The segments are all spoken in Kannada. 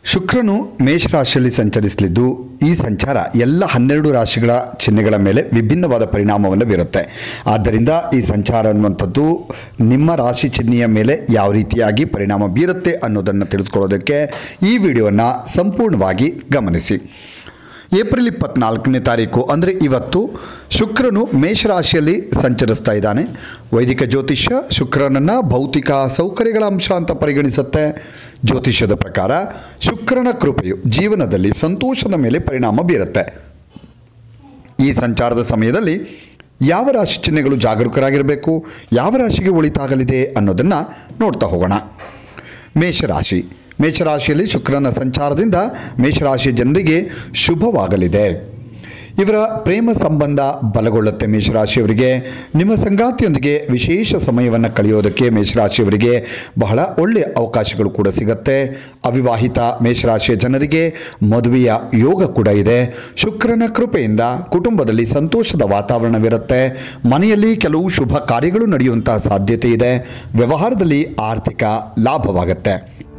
ಶುಕ್ರನು ಮೇಷರಾಶಿಯಲ್ಲಿ ಸಂಚರಿಸಲಿದ್ದು ಈ ಸಂಚಾರ ಎಲ್ಲ 12 ರಾಶಿಗಳ ಚಿಹ್ನೆಗಳ ಮೇಲೆ ವಿಭಿನ್ನವಾದ ಪರಿಣಾಮವನ್ನು ಬೀರುತ್ತೆ. ಆದ್ದರಿಂದ ಈ ಸಂಚಾರ ಅನ್ನುವಂಥದ್ದು ನಿಮ್ಮ ರಾಶಿ ಚಿಹ್ನೆಯ ಮೇಲೆ ಯಾವ ರೀತಿಯಾಗಿ ಪರಿಣಾಮ ಬೀರುತ್ತೆ ಅನ್ನೋದನ್ನು ತಿಳಿದುಕೊಳ್ಳೋದಕ್ಕೆ ಈ ವಿಡಿಯೋನ ಸಂಪೂರ್ಣವಾಗಿ ಗಮನಿಸಿ. ಏಪ್ರಿಲ್ 24ನೇ ತಾರೀಕು ಅಂದರೆ ಇವತ್ತು ಶುಕ್ರನು ಮೇಷರಾಶಿಯಲ್ಲಿ ಸಂಚರಿಸ್ತಾ ಇದ್ದಾನೆ. ವೈದಿಕ ಜ್ಯೋತಿಷ್ಯ ಶುಕ್ರನನ್ನು ಭೌತಿಕ ಸೌಕರ್ಯಗಳ ಅಂಶ ಅಂತ ಪರಿಗಣಿಸುತ್ತೆ. ಜ್ಯೋತಿಷ್ಯದ ಪ್ರಕಾರ ಶುಕ್ರನ ಕೃಪೆಯು ಜೀವನದಲ್ಲಿ ಸಂತೋಷದ ಮೇಲೆ ಪರಿಣಾಮ ಬೀರುತ್ತೆ. ಈ ಸಂಚಾರದ ಸಮಯದಲ್ಲಿ ಯಾವ ರಾಶಿ ಚಿಹ್ನೆಗಳು ಜಾಗರೂಕರಾಗಿರಬೇಕು, ಯಾವ ರಾಶಿಗೆ ಒಳಿತಾಗಲಿದೆ ಅನ್ನೋದನ್ನು ನೋಡ್ತಾ ಹೋಗೋಣ. ಮೇಷರಾಶಿಯಲ್ಲಿ ಶುಕ್ರನ ಸಂಚಾರದಿಂದ ಮೇಷರಾಶಿಯ ಜನರಿಗೆ ಶುಭವಾಗಲಿದೆ. ಇವರ ಪ್ರೇಮ ಸಂಬಂಧ ಬಲಗೊಳ್ಳುತ್ತೆ. ಮೇಷರಾಶಿಯವರಿಗೆ ನಿಮ್ಮ ಸಂಗಾತಿಯೊಂದಿಗೆ ವಿಶೇಷ ಸಮಯವನ್ನು ಕಳೆಯೋದಕ್ಕೆ ಮೇಷರಾಶಿಯವರಿಗೆ ಬಹಳ ಒಳ್ಳೆಯ ಅವಕಾಶಗಳು ಕೂಡ ಸಿಗುತ್ತೆ. ಅವಿವಾಹಿತ ಮೇಷರಾಶಿಯ ಜನರಿಗೆ ಮದುವೆಯ ಯೋಗ ಕೂಡ ಇದೆ. ಶುಕ್ರನ ಕೃಪೆಯಿಂದ ಕುಟುಂಬದಲ್ಲಿ ಸಂತೋಷದ ವಾತಾವರಣವಿರುತ್ತೆ. ಮನೆಯಲ್ಲಿ ಕೆಲವು ಶುಭ ಕಾರ್ಯಗಳು ನಡೆಯುವಂತಹ ಸಾಧ್ಯತೆ ಇದೆ. ವ್ಯವಹಾರದಲ್ಲಿ ಆರ್ಥಿಕ ಲಾಭವಾಗುತ್ತೆ.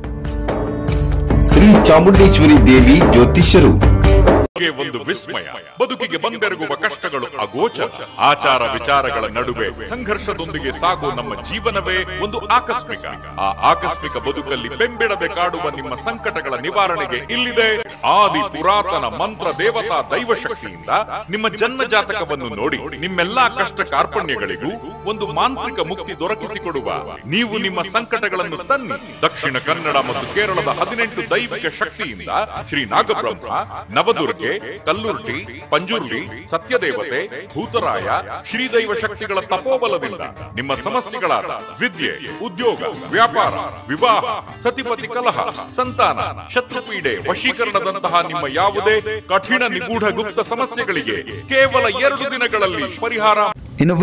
ಶ್ರೀ ಚಾಮುಂಡೇಶ್ವರಿ ದೇವಿ ಜ್ಯೋತಿಷ್ಯರು ಒಂದು ವಿಸ್ಮಯ. ಬದುಕಿಗೆ ಬಂದೆರಗುವ ಕಷ್ಟಗಳು ಅಗೋಚರ. ಆಚಾರ ವಿಚಾರಗಳ ನಡುವೆ ಸಂಘರ್ಷದೊಂದಿಗೆ ಸಾಗುವ ನಮ್ಮ ಜೀವನವೇ ಒಂದು ಆಕಸ್ಮಿಕ. ಆ ಆಕಸ್ಮಿಕ ಬದುಕಲ್ಲಿ ಬೆಂಬಿಡದೆ ಕಾಡುವ ನಿಮ್ಮ ಸಂಕಟಗಳ ನಿವಾರಣೆಗೆ ಇಲ್ಲಿದೆ ಆದಿ ಪುರಾತನ ಮಂತ್ರ ದೇವತಾ ದೈವ ಶಕ್ತಿಯಿಂದ ನಿಮ್ಮ ಜನ್ಮ ಜಾತಕವನ್ನು ನೋಡಿ ನಿಮ್ಮೆಲ್ಲಾ ಕಷ್ಟ ಕಾರ್ಪಣ್ಯಗಳಿಗೂ ಒಂದು ಮಾಂತ್ರಿಕ ಮುಕ್ತಿ ದೊರಕಿಸಿಕೊಡುವ ನೀವು ನಿಮ್ಮ ಸಂಕಟಗಳನ್ನು ತನ್ನಿ. ದಕ್ಷಿಣ ಕನ್ನಡ ಮತ್ತು ಕೇರಳದ 18 ದೈವಿಕ ಶಕ್ತಿಯಿಂದ ಶ್ರೀ ನಾಗಬ್ರಹ್ಮ, ನವದುರ್ಗೆ, ಕಲ್ಲುರ್ಟಿ, ಪಂಜುರ್ಲಿ, ಸತ್ಯದೇವತೆ, ಭೂತರಾಯ, ಶ್ರೀದೈವ ಶಕ್ತಿಗಳ ತಪೋಬಲದಿಂದ ನಿಮ್ಮ ಸಮಸ್ಯೆಗಳಾದ ವಿದ್ಯೆ, ಉದ್ಯೋಗ, ವ್ಯಾಪಾರ, ವಿವಾಹ, ಸತಿಪತಿ ಕಲಹ, ಸಂತಾನ, ಶತ್ರುಪೀಡೆ, ವಶೀಕರಣದಂತಹ ನಿಮ್ಮ ಯಾವುದೇ ಕಠಿಣ ನಿಗೂಢ ಗುಪ್ತ ಸಮಸ್ಯೆಗಳಿಗೆ ಕೇವಲ 2 ದಿನಗಳಲ್ಲಿ ಪರಿಹಾರ. ಇನ್ನು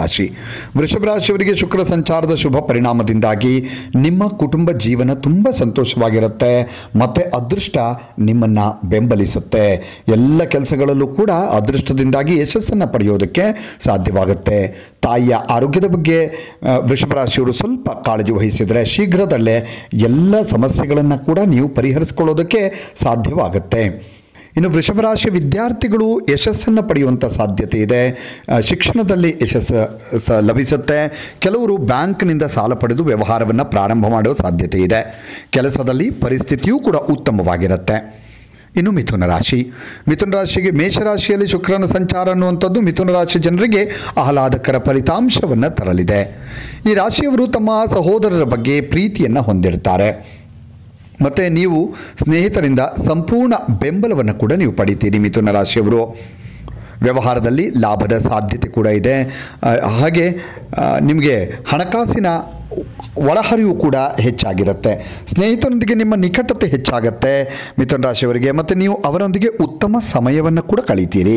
ವೃಷಭ ರಾಶಿಯವರಿಗೆ ಶುಕ್ರ ಸಂಚಾರದ ಶುಭ ಪರಿಣಾಮದಿಂದಾಗಿ ನಿಮ್ಮ ಕುಟುಂಬ ಜೀವನ ತುಂಬ ಸಂತೋಷವಾಗಿರುತ್ತೆ ಮತ್ತು ಅದೃಷ್ಟ ನಿಮ್ಮನ್ನು ಬೆಂಬಲಿಸುತ್ತೆ. ಎಲ್ಲ ಕೆಲಸಗಳಲ್ಲೂ ಕೂಡ ಅದೃಷ್ಟದಿಂದಾಗಿ ಯಶಸ್ಸನ್ನು ಪಡೆಯೋದಕ್ಕೆ ಸಾಧ್ಯವಾಗುತ್ತೆ. ತಾಯಿಯ ಆರೋಗ್ಯದ ಬಗ್ಗೆ ವೃಷಭ ರಾಶಿಯವರು ಸ್ವಲ್ಪ ಕಾಳಜಿ ವಹಿಸಿದರೆ ಶೀಘ್ರದಲ್ಲೇ ಎಲ್ಲ ಸಮಸ್ಯೆಗಳನ್ನು ಕೂಡ ನೀವು ಪರಿಹರಿಸಿಕೊಳ್ಳೋದಕ್ಕೆ ಸಾಧ್ಯವಾಗುತ್ತೆ. ಇನ್ನು ವೃಷಭ ರಾಶಿಯ ವಿದ್ಯಾರ್ಥಿಗಳು ಯಶಸ್ಸನ್ನು ಪಡೆಯುವಂಥ ಸಾಧ್ಯತೆ ಇದೆ. ಶಿಕ್ಷಣದಲ್ಲಿ ಯಶಸ್ಸು ಲಭಿಸುತ್ತೆ. ಕೆಲವರು ಬ್ಯಾಂಕ್ನಿಂದ ಸಾಲ ಪಡೆದು ವ್ಯವಹಾರವನ್ನು ಪ್ರಾರಂಭ ಮಾಡುವ ಸಾಧ್ಯತೆ ಇದೆ. ಕೆಲಸದಲ್ಲಿ ಪರಿಸ್ಥಿತಿಯೂ ಕೂಡ ಉತ್ತಮವಾಗಿರುತ್ತೆ. ಇನ್ನು ಮಿಥುನ ರಾಶಿಗೆ ಮೇಷರಾಶಿಯಲ್ಲಿ ಶುಕ್ರನ ಸಂಚಾರ ಅನ್ನುವಂಥದ್ದು ಮಿಥುನ ರಾಶಿ ಜನರಿಗೆ ಆಹ್ಲಾದಕರ ಫಲಿತಾಂಶವನ್ನು ತರಲಿದೆ. ಈ ರಾಶಿಯವರು ತಮ್ಮ ಸಹೋದರರ ಬಗ್ಗೆ ಪ್ರೀತಿಯನ್ನು ಹೊಂದಿರ್ತಾರೆ ಮತ್ತು ನೀವು ಸ್ನೇಹಿತರಿಂದ ಸಂಪೂರ್ಣ ಬೆಂಬಲವನ್ನು ಕೂಡ ನೀವು ಪಡಿತೀರಿ. ಮಿಥುನ ರಾಶಿಯವರು ವ್ಯವಹಾರದಲ್ಲಿ ಲಾಭದ ಸಾಧ್ಯತೆ ಕೂಡ ಇದೆ. ಹಾಗೆ ನಿಮಗೆ ಹಣಕಾಸಿನ ಒಳಹರಿವು ಕೂಡ ಹೆಚ್ಚಾಗಿರುತ್ತೆ. ಸ್ನೇಹಿತರೊಂದಿಗೆ ನಿಮ್ಮ ನಿಕಟತೆ ಹೆಚ್ಚಾಗುತ್ತೆ ಮಿಥುನ ರಾಶಿಯವರಿಗೆ ಮತ್ತು ನೀವು ಅವರೊಂದಿಗೆ ಉತ್ತಮ ಸಮಯವನ್ನು ಕೂಡ ಕಳೀತೀರಿ.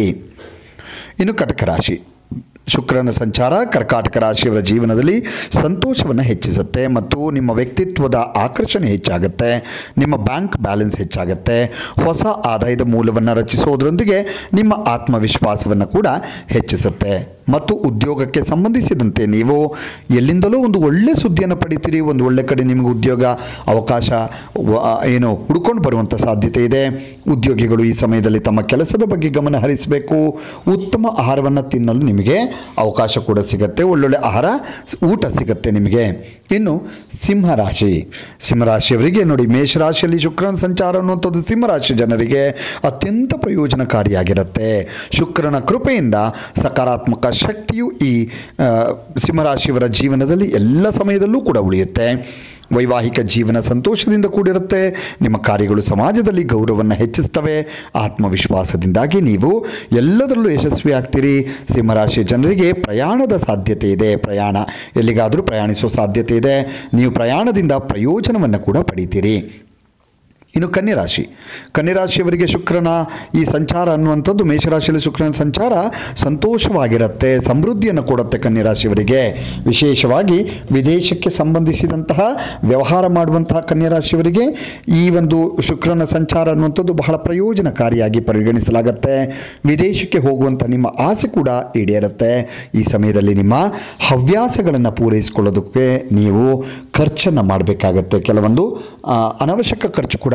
ಇನ್ನು ಕಟಕ ರಾಶಿ. ಶುಕ್ರನ ಸಂಚಾರ ಕರ್ಕಾಟಕ ರಾಶಿಯವರ ಜೀವನದಲ್ಲಿ ಸಂತೋಷವನ್ನು ಹೆಚ್ಚಿಸುತ್ತೆ ಮತ್ತು ನಿಮ್ಮ ವ್ಯಕ್ತಿತ್ವದ ಆಕರ್ಷಣೆ ಹೆಚ್ಚಾಗುತ್ತೆ. ನಿಮ್ಮ ಬ್ಯಾಂಕ್ ಬ್ಯಾಲೆನ್ಸ್ ಹೆಚ್ಚಾಗುತ್ತೆ. ಹೊಸ ಆದಾಯದ ಮೂಲವನ್ನು ರಚಿಸೋದ್ರೊಂದಿಗೆ ನಿಮ್ಮ ಆತ್ಮವಿಶ್ವಾಸವನ್ನು ಕೂಡ ಹೆಚ್ಚಿಸುತ್ತೆ ಮತ್ತು ಉದ್ಯೋಗಕ್ಕೆ ಸಂಬಂಧಿಸಿದಂತೆ ನೀವು ಎಲ್ಲಿಂದಲೂ ಒಂದು ಒಳ್ಳೆ ಸುದ್ದಿಯನ್ನು ಪಡಿತೀರಿ. ಒಂದು ಒಳ್ಳೆ ಕಡೆ ನಿಮಗೆ ಉದ್ಯೋಗ ಅವಕಾಶ ಹುಡ್ಕೊಂಡು ಬರುವಂಥ ಸಾಧ್ಯತೆ ಇದೆ. ಉದ್ಯೋಗಿಗಳು ಈ ಸಮಯದಲ್ಲಿ ತಮ್ಮ ಕೆಲಸದ ಬಗ್ಗೆ ಗಮನ ಹರಿಸಬೇಕು. ಉತ್ತಮ ಆಹಾರವನ್ನು ತಿನ್ನಲು ನಿಮಗೆ ಅವಕಾಶ ಕೂಡ ಸಿಗುತ್ತೆ. ಒಳ್ಳೊಳ್ಳೆ ಊಟ ಸಿಗುತ್ತೆ ನಿಮಗೆ. ಇನ್ನು ಸಿಂಹರಾಶಿಯವರಿಗೆ ನೋಡಿ, ಮೇಷರಾಶಿಯಲ್ಲಿ ಶುಕ್ರನ ಸಂಚಾರ ಅನ್ನುವಂಥದ್ದು ಸಿಂಹರಾಶಿ ಜನರಿಗೆ ಅತ್ಯಂತ ಪ್ರಯೋಜನಕಾರಿಯಾಗಿರುತ್ತೆ. ಶುಕ್ರನ ಕೃಪೆಯಿಂದ ಸಕಾರಾತ್ಮಕ ಶಕ್ತಿಯು ಈ ಸಿಂಹರಾಶಿಯವರ ಜೀವನದಲ್ಲಿ ಎಲ್ಲ ಸಮಯದಲ್ಲೂ ಕೂಡ ಉಳಿಯುತ್ತೆ. ವೈವಾಹಿಕ ಜೀವನ ಸಂತೋಷದಿಂದ ಕೂಡಿರುತ್ತೆ. ನಿಮ್ಮ ಕಾರ್ಯಗಳು ಸಮಾಜದಲ್ಲಿ ಗೌರವವನ್ನು ಹೆಚ್ಚಿಸ್ತವೆ. ಆತ್ಮವಿಶ್ವಾಸದಿಂದಾಗಿ ನೀವು ಎಲ್ಲದರಲ್ಲೂ ಯಶಸ್ವಿ ಆಗ್ತೀರಿ. ಸಿಂಹರಾಶಿಯ ಜನರಿಗೆ ಪ್ರಯಾಣದ ಸಾಧ್ಯತೆ ಇದೆ. ಎಲ್ಲಿಗಾದರೂ ಪ್ರಯಾಣಿಸೋ ಸಾಧ್ಯತೆ ಇದೆ. ನೀವು ಪ್ರಯಾಣದಿಂದ ಪ್ರಯೋಜನವನ್ನು ಕೂಡ ಪಡಿತೀರಿ. ಇನ್ನು ಕನ್ಯರಾಶಿಯವರಿಗೆ ಶುಕ್ರನ ಈ ಸಂಚಾರ ಅನ್ನುವಂಥದ್ದು ಮೇಷರಾಶಿಯಲ್ಲಿ ಶುಕ್ರನ ಸಂಚಾರ ಸಂತೋಷವಾಗಿರುತ್ತೆ, ಸಮೃದ್ಧಿಯನ್ನು ಕೊಡುತ್ತೆ. ಕನ್ಯರಾಶಿಯವರಿಗೆ ವಿಶೇಷವಾಗಿ ವಿದೇಶಕ್ಕೆ ಸಂಬಂಧಿಸಿದಂತಹ ವ್ಯವಹಾರ ಮಾಡುವಂತಹ ಕನ್ಯರಾಶಿಯವರಿಗೆ ಈ ಒಂದು ಶುಕ್ರನ ಸಂಚಾರ ಅನ್ನುವಂಥದ್ದು ಬಹಳ ಪ್ರಯೋಜನಕಾರಿಯಾಗಿ ಪರಿಗಣಿಸಲಾಗುತ್ತೆ. ವಿದೇಶಕ್ಕೆ ಹೋಗುವಂಥ ನಿಮ್ಮ ಆಸೆ ಕೂಡ ಈಡೇರುತ್ತೆ. ಈ ಸಮಯದಲ್ಲಿ ನಿಮ್ಮ ಹವ್ಯಾಸಗಳನ್ನು ಪೂರೈಸಿಕೊಳ್ಳೋದಕ್ಕೆ ನೀವು ಖರ್ಚನ್ನು ಮಾಡಬೇಕಾಗತ್ತೆ. ಕೆಲವೊಂದು ಅನವಶ್ಯಕ ಖರ್ಚು ಕೂಡ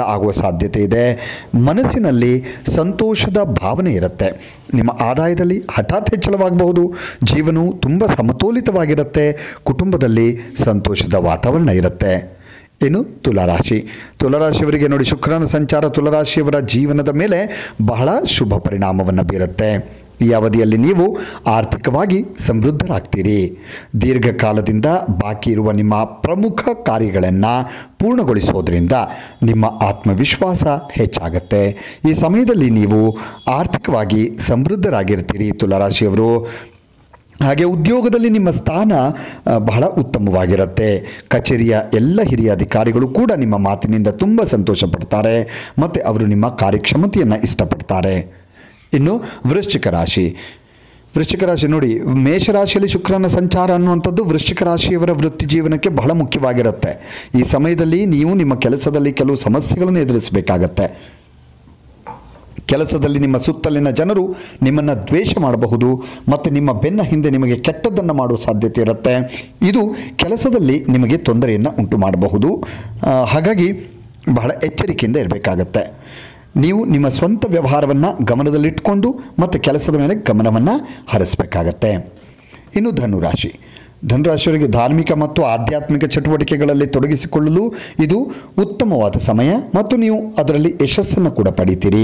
ಆಗುವ ಸಾಧ್ಯತೆ ಇದೆ. ಮನಸ್ಸಿನಲ್ಲಿ ಸಂತೋಷದ ಭಾವನೆ ಇರುತ್ತೆ. ನಿಮ್ಮ ಆದಾಯದಲ್ಲಿ ಹಠಾತ್ ಹೆಚ್ಚಳವಾಗಬಹುದು. ಜೀವನವು ತುಂಬ ಸಮತೋಲಿತವಾಗಿರುತ್ತೆ. ಕುಟುಂಬದಲ್ಲಿ ಸಂತೋಷದ ವಾತಾವರಣ ಇರುತ್ತೆ. ಇನ್ನು ತುಲಾರಾಶಿಯವರಿಗೆ ನೋಡಿ, ಶುಕ್ರನ ಸಂಚಾರ ತುಲಾರಾಶಿಯವರ ಜೀವನದ ಮೇಲೆ ಬಹಳ ಶುಭ ಪರಿಣಾಮವನ್ನು ಬೀರುತ್ತೆ. ಈ ಅವಧಿಯಲ್ಲಿ ನೀವು ಆರ್ಥಿಕವಾಗಿ ಸಮೃದ್ಧರಾಗ್ತೀರಿ. ದೀರ್ಘಕಾಲದಿಂದ ಬಾಕಿ ಇರುವ ನಿಮ್ಮ ಪ್ರಮುಖ ಕಾರ್ಯಗಳನ್ನು ಪೂರ್ಣಗೊಳಿಸೋದ್ರಿಂದ ನಿಮ್ಮ ಆತ್ಮವಿಶ್ವಾಸ ಹೆಚ್ಚಾಗುತ್ತೆ. ಈ ಸಮಯದಲ್ಲಿ ನೀವು ಆರ್ಥಿಕವಾಗಿ ಸಮೃದ್ಧರಾಗಿರ್ತೀರಿ ತುಲಾರಾಶಿಯವರು. ಹಾಗೆ ಉದ್ಯೋಗದಲ್ಲಿ ನಿಮ್ಮ ಸ್ಥಾನ ಬಹಳ ಉತ್ತಮವಾಗಿರುತ್ತೆ. ಕಚೇರಿಯ ಎಲ್ಲ ಹಿರಿಯ ಅಧಿಕಾರಿಗಳು ಕೂಡ ನಿಮ್ಮ ಮಾತಿನಿಂದ ತುಂಬ ಸಂತೋಷ ಪಡ್ತಾರೆ ಮತ್ತು ಅವರು ನಿಮ್ಮ ಕಾರ್ಯಕ್ಷಮತೆಯನ್ನು ಇಷ್ಟಪಡ್ತಾರೆ. ಇನ್ನು ವೃಶ್ಚಿಕ ರಾಶಿ ನೋಡಿ, ಮೇಷರಾಶಿಯಲ್ಲಿ ಶುಕ್ರನ ಸಂಚಾರ ಅನ್ನುವಂಥದ್ದು ವೃಶ್ಚಿಕ ರಾಶಿಯವರ ವೃತ್ತಿ ಜೀವನಕ್ಕೆ ಬಹಳ ಮುಖ್ಯವಾಗಿರುತ್ತೆ. ಈ ಸಮಯದಲ್ಲಿ ನೀವು ನಿಮ್ಮ ಕೆಲಸದಲ್ಲಿ ಕೆಲವು ಸಮಸ್ಯೆಗಳನ್ನು ಎದುರಿಸಬೇಕಾಗತ್ತೆ. ಕೆಲಸದಲ್ಲಿ ನಿಮ್ಮ ಸುತ್ತಲಿನ ಜನರು ನಿಮ್ಮನ್ನು ದ್ವೇಷ ಮಾಡಬಹುದು ಮತ್ತು ನಿಮ್ಮ ಬೆನ್ನ ಹಿಂದೆ ನಿಮಗೆ ಕೆಟ್ಟದ್ದನ್ನು ಮಾಡುವ ಸಾಧ್ಯತೆ ಇರುತ್ತೆ. ಇದು ಕೆಲಸದಲ್ಲಿ ನಿಮಗೆ ತೊಂದರೆಯನ್ನು ಉಂಟು ಮಾಡಬಹುದು. ಹಾಗಾಗಿ ಬಹಳ ಎಚ್ಚರಿಕೆಯಿಂದ ಇರಬೇಕಾಗತ್ತೆ. ನೀವು ನಿಮ್ಮ ಸ್ವಂತ ವ್ಯವಹಾರವನ್ನು ಗಮನದಲ್ಲಿಟ್ಟುಕೊಂಡು ಮತ್ತು ಕೆಲಸದ ಮೇಲೆ ಗಮನವನ್ನು ಹರಿಸಬೇಕಾಗತ್ತೆ. ಇನ್ನು ಧನುರಾಶಿಯವರಿಗೆ ಧಾರ್ಮಿಕ ಮತ್ತು ಆಧ್ಯಾತ್ಮಿಕ ಚಟುವಟಿಕೆಗಳಲ್ಲಿ ತೊಡಗಿಸಿಕೊಳ್ಳಲು ಇದು ಉತ್ತಮವಾದ ಸಮಯ ಮತ್ತು ನೀವು ಅದರಲ್ಲಿ ಯಶಸ್ಸನ್ನು ಕೂಡ ಪಡಿತೀರಿ.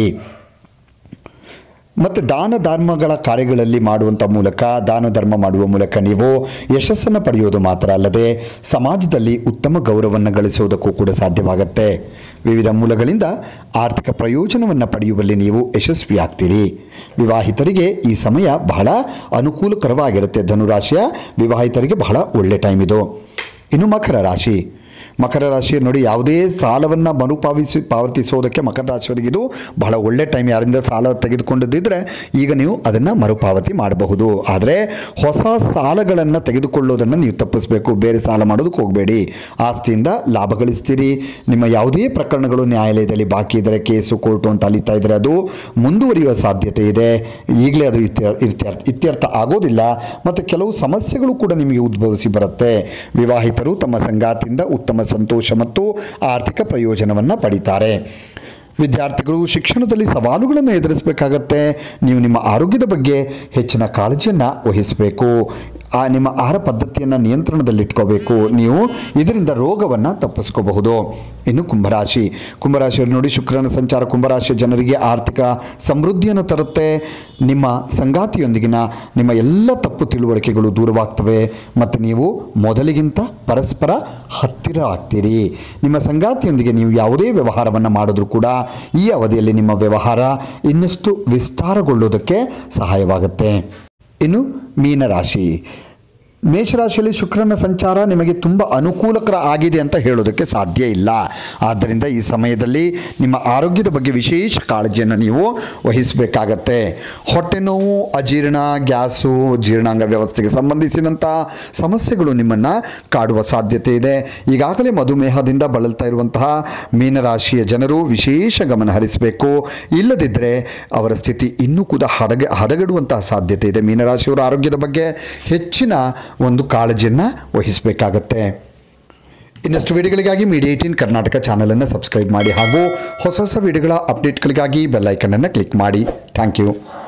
ಮತ್ತು ದಾನ ಧರ್ಮ ಮಾಡುವ ಮೂಲಕ ನೀವು ಯಶಸ್ಸನ್ನು ಪಡೆಯೋದು ಮಾತ್ರ ಅಲ್ಲದೆ ಸಮಾಜದಲ್ಲಿ ಉತ್ತಮ ಗೌರವವನ್ನು ಗಳಿಸುವುದಕ್ಕೂ ಕೂಡ ಸಾಧ್ಯವಾಗುತ್ತೆ. ವಿವಿಧ ಮೂಲಗಳಿಂದ ಆರ್ಥಿಕ ಪ್ರಯೋಜನವನ್ನು ಪಡೆಯುವಲ್ಲಿ ನೀವು ಯಶಸ್ವಿಯಾಗ್ತೀರಿ. ವಿವಾಹಿತರಿಗೆ ಈ ಸಮಯ ಬಹಳ ಅನುಕೂಲಕರವಾಗಿರುತ್ತೆ. ಧನುರಾಶಿಯ ವಿವಾಹಿತರಿಗೆ ಬಹಳ ಒಳ್ಳೆ ಟೈಮ್ ಇದು. ಇನ್ನು ಮಕರ ರಾಶಿ ನೋಡಿ, ಯಾವುದೇ ಸಾಲವನ್ನು ಪಾವತಿಸೋದಕ್ಕೆ ಮಕರ ರಾಶಿಯವರಿಗೆ ಇದು ಬಹಳ ಒಳ್ಳೆ ಟೈಮ್. ಯಾರಿಂದ ಸಾಲ ತೆಗೆದುಕೊಂಡಿದ್ದರೆ ಈಗ ನೀವು ಅದನ್ನು ಮರುಪಾವತಿ ಮಾಡಬಹುದು. ಆದರೆ ಹೊಸ ಸಾಲಗಳನ್ನು ತೆಗೆದುಕೊಳ್ಳೋದನ್ನು ನೀವು ತಪ್ಪಿಸಬೇಕು. ಬೇರೆ ಸಾಲ ಮಾಡೋದಕ್ಕೆ ಹೋಗಬೇಡಿ. ಆಸ್ತಿಯಿಂದ ಲಾಭ ಗಳಿಸ್ತೀರಿ. ನಿಮ್ಮ ಯಾವುದೇ ಪ್ರಕರಣಗಳು ನ್ಯಾಯಾಲಯದಲ್ಲಿ ಬಾಕಿ ಇದ್ದರೆ, ಕೇಸು ಕೋರ್ಟು ಅಂತ ಅಲಿತಾ ಇದ್ದರೆ ಅದು ಮುಂದುವರಿಯುವ ಸಾಧ್ಯತೆ ಇದೆ. ಈಗಲೇ ಅದು ಇತ್ಯರ್ಥ ಆಗೋದಿಲ್ಲ ಮತ್ತು ಕೆಲವು ಸಮಸ್ಯೆಗಳು ಕೂಡ ನಿಮಗೆ ಉದ್ಭವಿಸಿ ಬರುತ್ತೆ. ವಿವಾಹಿತರು ತಮ್ಮ ಸಂಗಾತಿಯಿಂದ ಉತ್ತಮ ಸಂತೋಷ ಮತ್ತು ಆರ್ಥಿಕ ಪ್ರಯೋಜನವನ್ನು ಪಡಿತಾರೆ. ವಿದ್ಯಾರ್ಥಿಗಳು ಶಿಕ್ಷಣದಲ್ಲಿ ಸವಾಲುಗಳನ್ನು ಎದುರಿಸಬೇಕಾಗತ್ತೆ. ನೀವು ನಿಮ್ಮ ಆರೋಗ್ಯದ ಬಗ್ಗೆ ಹೆಚ್ಚಿನ ಕಾಳಜಿಯನ್ನು ವಹಿಸಬೇಕು. ನಿಮ್ಮ ಆಹಾರ ಪದ್ಧತಿಯನ್ನು ನಿಯಂತ್ರಣದಲ್ಲಿಟ್ಕೋಬೇಕು. ನೀವು ಇದರಿಂದ ರೋಗವನ್ನು ತಪ್ಪಿಸ್ಕೋಬಹುದು. ಇನ್ನು ಕುಂಭರಾಶಿಯವರು ನೋಡಿ, ಶುಕ್ರನ ಸಂಚಾರ ಕುಂಭರಾಶಿಯ ಜನರಿಗೆ ಆರ್ಥಿಕ ಸಮೃದ್ಧಿಯನ್ನು ತರುತ್ತೆ. ನಿಮ್ಮ ಸಂಗಾತಿಯೊಂದಿಗಿನ ನಿಮ್ಮ ಎಲ್ಲ ತಪ್ಪು ತಿಳುವಳಿಕೆಗಳು ದೂರವಾಗ್ತವೆ ಮತ್ತು ನೀವು ಮೊದಲಿಗಿಂತ ಪರಸ್ಪರ ಹತ್ತಿರ ಆಗ್ತೀರಿ. ನಿಮ್ಮ ಸಂಗಾತಿಯೊಂದಿಗೆ ನೀವು ಯಾವುದೇ ವ್ಯವಹಾರವನ್ನು ಮಾಡಿದ್ರೂ ಕೂಡ ಈ ಅವಧಿಯಲ್ಲಿ ನಿಮ್ಮ ವ್ಯವಹಾರ ಇನ್ನಷ್ಟು ವಿಸ್ತಾರಗೊಳ್ಳುವುದಕ್ಕೆ ಸಹಾಯವಾಗುತ್ತೆ. ಇನ್ನು ಮೇಷರಾಶಿಯಲ್ಲಿ ಶುಕ್ರನ ಸಂಚಾರ ನಿಮಗೆ ತುಂಬ ಅನುಕೂಲಕರ ಆಗಿದೆ ಅಂತ ಹೇಳೋದಕ್ಕೆ ಸಾಧ್ಯ ಇಲ್ಲ. ಆದ್ದರಿಂದ ಈ ಸಮಯದಲ್ಲಿ ನಿಮ್ಮ ಆರೋಗ್ಯದ ಬಗ್ಗೆ ವಿಶೇಷ ಕಾಳಜಿಯನ್ನು ನೀವು ವಹಿಸಬೇಕಾಗತ್ತೆ. ಹೊಟ್ಟೆ ನೋವು, ಅಜೀರ್ಣ, ಗ್ಯಾಸು, ಜೀರ್ಣಾಂಗ ವ್ಯವಸ್ಥೆಗೆ ಸಂಬಂಧಿಸಿದಂಥ ಸಮಸ್ಯೆಗಳು ನಿಮ್ಮನ್ನು ಕಾಡುವ ಸಾಧ್ಯತೆ ಇದೆ. ಈಗಾಗಲೇ ಮಧುಮೇಹದಿಂದ ಬಳಲ್ತಾ ಇರುವಂತಹ ಮೀನರಾಶಿಯ ಜನರು ವಿಶೇಷ ಗಮನ ಹರಿಸಬೇಕು. ಇಲ್ಲದಿದ್ದರೆ ಅವರ ಸ್ಥಿತಿ ಇನ್ನೂ ಕೂಡ ಹದಗೆಡುವಂತಹ ಸಾಧ್ಯತೆ ಇದೆ. ಮೀನರಾಶಿಯವರ ಆರೋಗ್ಯದ ಬಗ್ಗೆ ಹೆಚ್ಚಿನ ಒಂದು ಕಾಳಜಿಯನ್ನು ವಹಿಸಬೇಕಾಗತ್ತೆ. ಇನ್ನಷ್ಟು ವಿಡಿಯೋಗಳಿಗಾಗಿ ಮೀಡಿಯಾ 18 ಕರ್ನಾಟಕ ಚಾನಲನ್ನು ಸಬ್ಸ್ಕ್ರೈಬ್ ಮಾಡಿ ಹಾಗೂ ಹೊಸ ವಿಡಿಯೋಗಳ ಅಪ್ಡೇಟ್ಗಳಿಗಾಗಿ ಬೆಲ್ ಐಕನ್ ಅನ್ನು ಕ್ಲಿಕ್ ಮಾಡಿ. Thank you.